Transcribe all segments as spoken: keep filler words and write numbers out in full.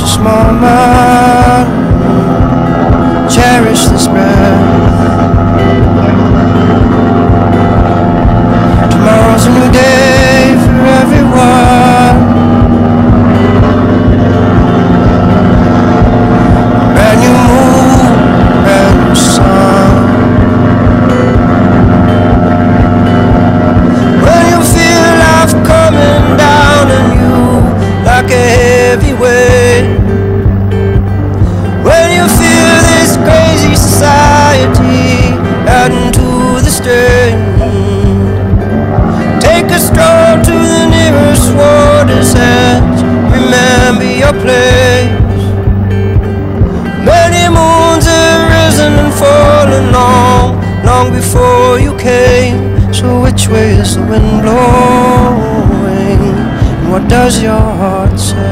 this moment, cherish this breath. Tomorrow's a new day for everyone. Brand new moon, brand new sun. When you feel life coming down on you like a heavy weight, when you feel this crazy society adding to the strain, take a stroll to the nearest water's edge. Remember your place. Many moons have risen and fallen long, long before you came. So which way is the wind blowing? And what does your heart say?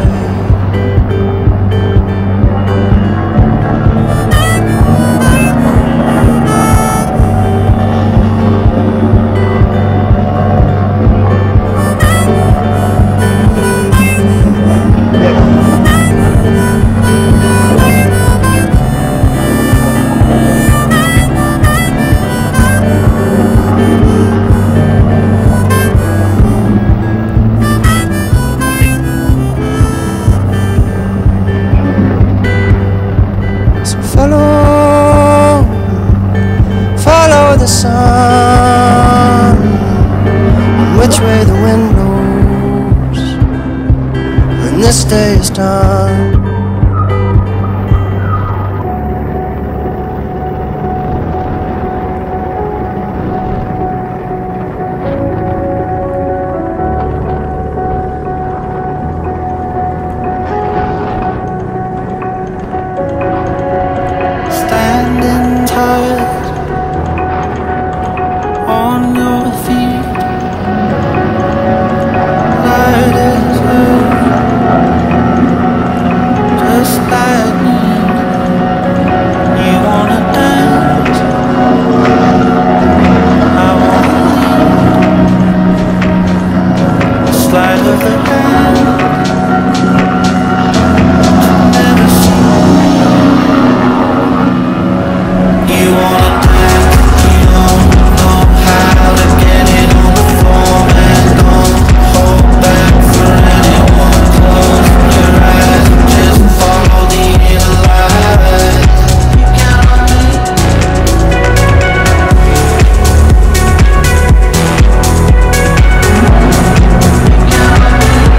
Follow, follow the sun, which way the wind blows when this day is done. On your feet, light is low, just like me. You wanna dance, I wanna lead. The slide of the hand, never seen. You wanna dance, you don't know how to get it on the floor, and don't hold back for anyone. Close your eyes and just follow the inner light. You count on me. You count on me.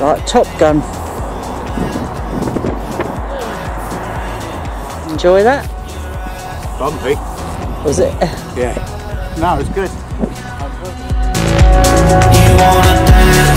like Top Gun. Enjoy that? Bumpy. Was it? Yeah. No, it's good. You wanna dance